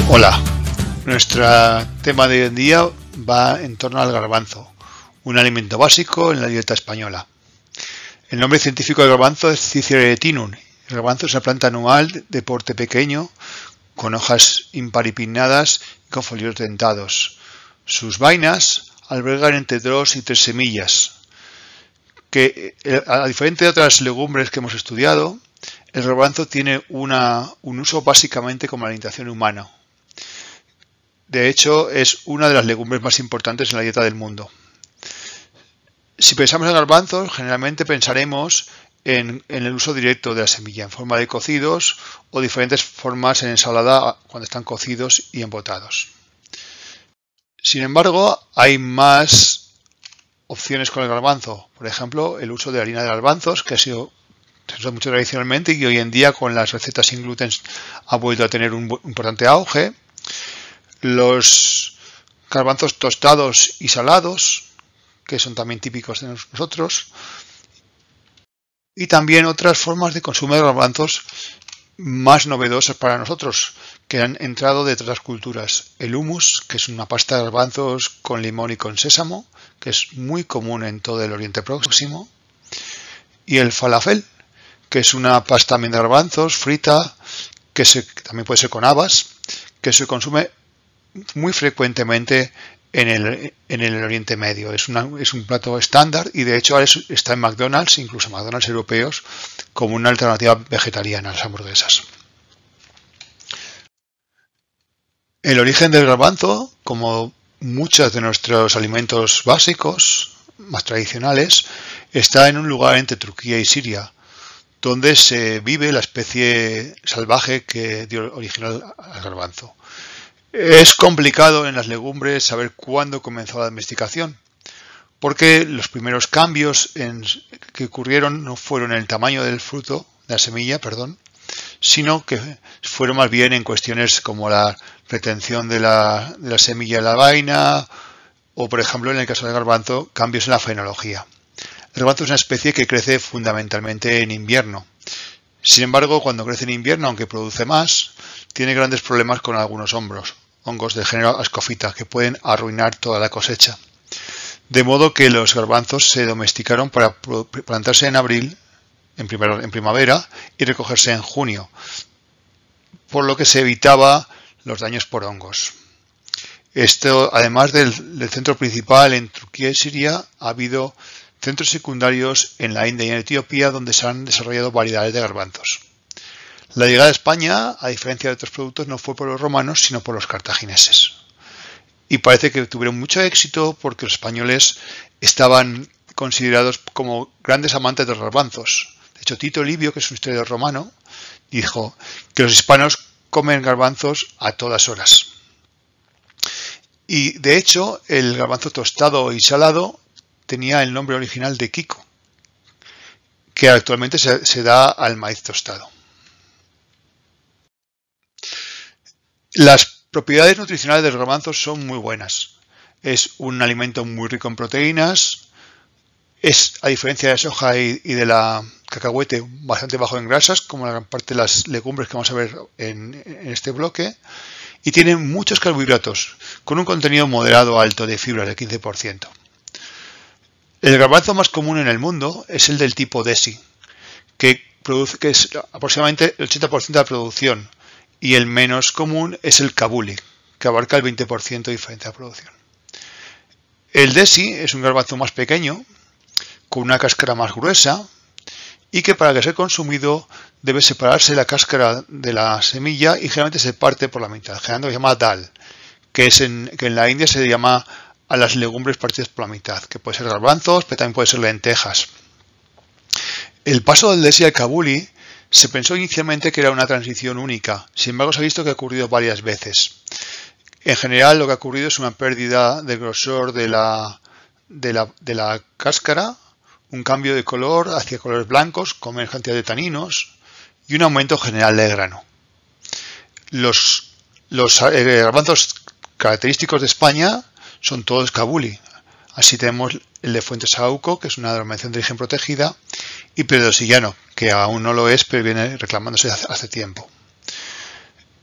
Hola, nuestro tema de hoy en día va en torno al garbanzo, un alimento básico en la dieta española. El nombre científico del garbanzo es Cichia etinum. El garbanzo es una planta anual de porte pequeño, con hojas imparipinnadas y con foliolos dentados. Sus vainas albergan entre 2 y 3 semillas, que a diferencia de otras legumbres que hemos estudiado, el garbanzo tiene un uso básicamente como alimentación humana. De hecho, es una de las legumbres más importantes en la dieta del mundo. Si pensamos en garbanzos, generalmente pensaremos en el uso directo de la semilla, en forma de cocidos o diferentes formas en ensalada cuando están cocidos y embotados. Sin embargo, hay más opciones con el garbanzo. Por ejemplo, el uso de harina de garbanzos, que se usa mucho tradicionalmente y hoy en día con las recetas sin gluten ha vuelto a tener un importante auge. Los garbanzos tostados y salados, que son también típicos de nosotros, y también otras formas de consumo de garbanzos más novedosas para nosotros, que han entrado de otras culturas. El hummus, que es una pasta de garbanzos con limón y con sésamo, que es muy común en todo el Oriente Próximo, y el falafel, que es una pasta de garbanzos frita, que también puede ser con habas, que se consume muy frecuentemente en el Oriente Medio. Es un plato estándar y de hecho ahora está en McDonald's, incluso McDonald's europeos, como una alternativa vegetariana a las hamburguesas. El origen del garbanzo, como muchos de nuestros alimentos básicos, más tradicionales, está en un lugar entre Turquía y Siria, donde se vive la especie salvaje que dio origen al garbanzo. Es complicado en las legumbres saber cuándo comenzó la domesticación, porque los primeros cambios que ocurrieron no fueron en el tamaño del fruto, de la semilla, sino que fueron más bien en cuestiones como la retención de la semilla en la vaina, o por ejemplo en el caso del garbanzo, cambios en la fenología. El garbanzo es una especie que crece fundamentalmente en invierno. Sin embargo, cuando crece en invierno, aunque produce más, tiene grandes problemas con algunos hongos del género Ascophyta, que pueden arruinar toda la cosecha. De modo que los garbanzos se domesticaron para plantarse en abril, en primavera, y recogerse en junio, por lo que se evitaba los daños por hongos. Esto, además del centro principal en Turquía y Siria, ha habido centros secundarios en la India y en Etiopía donde se han desarrollado variedades de garbanzos. La llegada a España, a diferencia de otros productos, no fue por los romanos, sino por los cartagineses. Y parece que tuvieron mucho éxito porque los españoles estaban considerados como grandes amantes de los garbanzos. De hecho, Tito Livio, que es un historiador romano, dijo que los hispanos comen garbanzos a todas horas. Y de hecho, el garbanzo tostado y salado tenía el nombre original de Kiko, que actualmente se da al maíz tostado. Las propiedades nutricionales del garbanzo son muy buenas. Es un alimento muy rico en proteínas, es, a diferencia de la soja y de la cacahuete, bastante bajo en grasas, como la gran parte de las legumbres que vamos a ver en este bloque, y tiene muchos carbohidratos, con un contenido moderado alto de fibra del 15%. El garbanzo más común en el mundo es el del tipo Desi, que es aproximadamente el 80% de la producción, y el menos común es el Kabuli, que abarca el 20% de diferencia de producción. El Desi es un garbanzo más pequeño, con una cáscara más gruesa, y que para que sea consumido debe separarse la cáscara de la semilla y generalmente se parte por la mitad, generalmente se llama dal, que en la India se llama a las legumbres partidas por la mitad, que puede ser garbanzos, pero también puede ser lentejas. El paso del Desi al Kabuli se pensó inicialmente que era una transición única, sin embargo se ha visto que ha ocurrido varias veces. En general lo que ha ocurrido es una pérdida de grosor de la cáscara, un cambio de color hacia colores blancos con menos cantidad de taninos y un aumento general de grano. Los garbanzos característicos de España son todos Kabuli. Así tenemos el de Fuentesauco, que es una denominación de origen protegida, y Pedrosillano, que aún no lo es, pero viene reclamándose hace tiempo.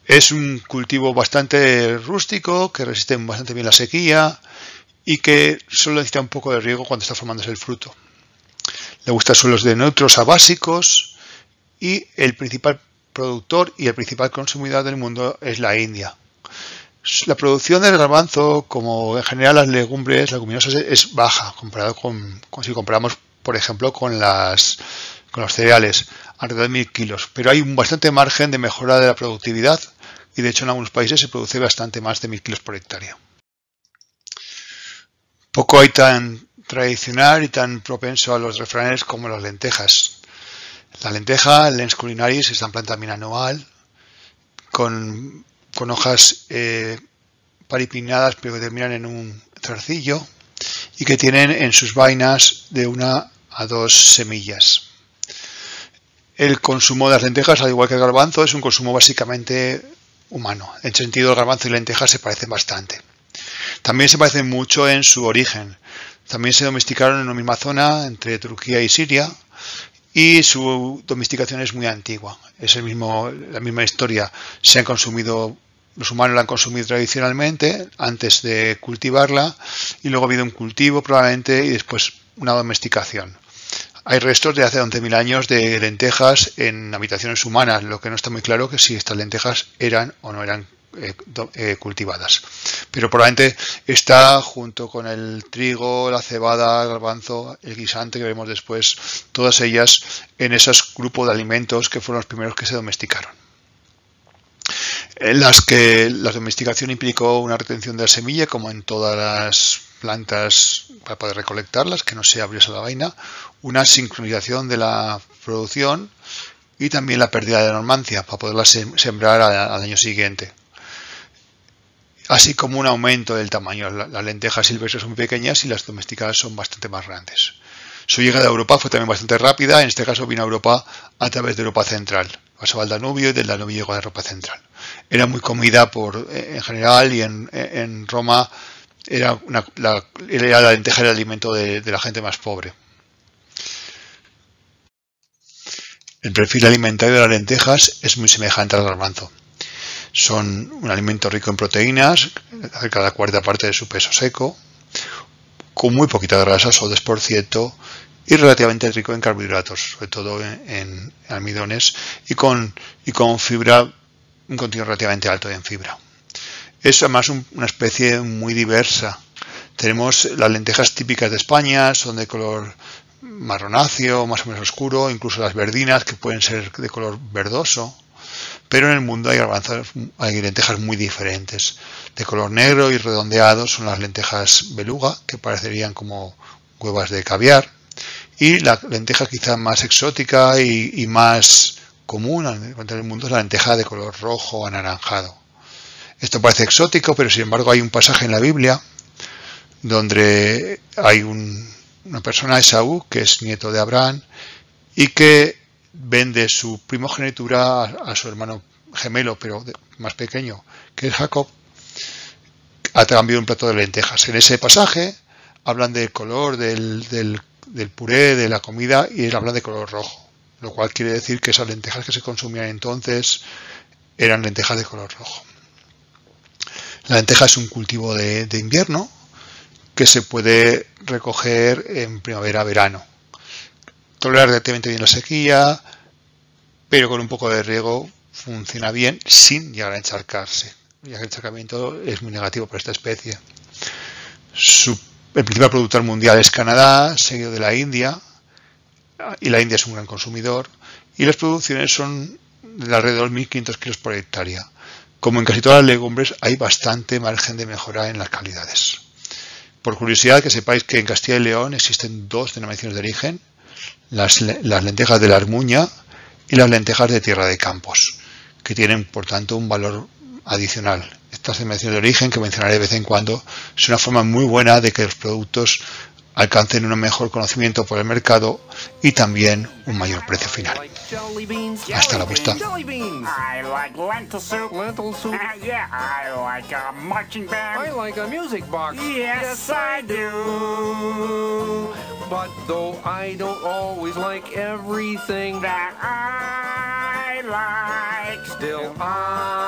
Es un cultivo bastante rústico, que resiste bastante bien la sequía y que solo necesita un poco de riego cuando está formándose el fruto. Le gustan suelos de neutros a básicos y el principal productor y el principal consumidor del mundo es la India. La producción del garbanzo, como en general las leguminosas, es baja comparado con si comparamos, por ejemplo, con los cereales, alrededor de 1000 kilos. Pero hay un bastante margen de mejora de la productividad y de hecho en algunos países se produce bastante más de 1000 kilos por hectárea. Poco hay tan tradicional y tan propenso a los refranes como las lentejas. La lenteja, Lens culinaris, es una planta también anual con hojas paripinnadas pero que terminan en un zarcillo y que tienen en sus vainas de 1 a 2 semillas. El consumo de las lentejas, al igual que el garbanzo, es un consumo básicamente humano. En ese sentido, el garbanzo y la lenteja se parecen bastante. También se parecen mucho en su origen. También se domesticaron en una misma zona entre Turquía y Siria y su domesticación es muy antigua. Es la misma historia. Los humanos la han consumido tradicionalmente antes de cultivarla y luego ha habido un cultivo probablemente y después una domesticación. Hay restos de hace 11.000 años de lentejas en habitaciones humanas, lo que no está muy claro que si estas lentejas eran o no eran cultivadas. Pero probablemente está junto con el trigo, la cebada, el garbanzo, el guisante que veremos después, todas ellas en esos grupos de alimentos que fueron los primeros que se domesticaron. En las que la domesticación implicó una retención de la semilla, como en todas las plantas para poder recolectarlas, que no se abriese la vaina, una sincronización de la producción y también la pérdida de normancia para poderla sembrar al año siguiente. Así como un aumento del tamaño. Las lentejas silvestres son muy pequeñas y las domesticadas son bastante más grandes. Su llegada a Europa fue también bastante rápida, en este caso vino a Europa a través de Europa Central. Pasaba al Danubio y del Danubio llegó a Europa Central. Era muy comida en general y en Roma la lenteja era el alimento de la gente más pobre. El perfil alimentario de las lentejas es muy semejante al garbanzo. Son un alimento rico en proteínas, cerca de la cuarta parte de su peso seco, con muy poquita grasa, solo 10%, y relativamente rico en carbohidratos, sobre todo en almidones, y con fibra, un contenido relativamente alto en fibra. Es además una especie muy diversa. Tenemos las lentejas típicas de España, son de color marronáceo, más o menos oscuro, incluso las verdinas, que pueden ser de color verdoso. Pero en el mundo hay lentejas muy diferentes. De color negro y redondeado son las lentejas beluga, que parecerían como huevas de caviar. Y la lenteja quizá más exótica y más común en el mundo es la lenteja de color rojo o anaranjado. Esto parece exótico, pero sin embargo hay un pasaje en la Biblia donde hay una persona, Esaú, que es nieto de Abraham y que vende su primogenitura a su hermano gemelo, pero más pequeño, que es Jacob, a cambio de un plato de lentejas. En ese pasaje hablan del color del puré, de la comida, y hablan de color rojo, lo cual quiere decir que esas lentejas que se consumían entonces eran lentejas de color rojo. La lenteja es un cultivo de invierno que se puede recoger en primavera-verano. Tolera relativamente bien la sequía, pero con un poco de riego funciona bien sin llegar a encharcarse, ya que el encharcamiento es muy negativo para esta especie. El principal productor mundial es Canadá, seguido de la India, y la India es un gran consumidor, y las producciones son de alrededor de 1.500 kilos por hectárea. Como en casi todas las legumbres, hay bastante margen de mejora en las calidades. Por curiosidad, que sepáis que en Castilla y León existen 2 denominaciones de origen, las lentejas de la Armuña y las lentejas de Tierra de Campos, que tienen por tanto un valor adicional. Estas denominaciones de origen, que mencionaré de vez en cuando, es una forma muy buena de que los productos alcancen un mejor conocimiento por el mercado y también un mayor precio final. Hasta la vista. I like lentil soup. Lentil soup? Yeah, I like a marching band. I like a music box. Yes, I do. But though I don't always like everything that I like, still I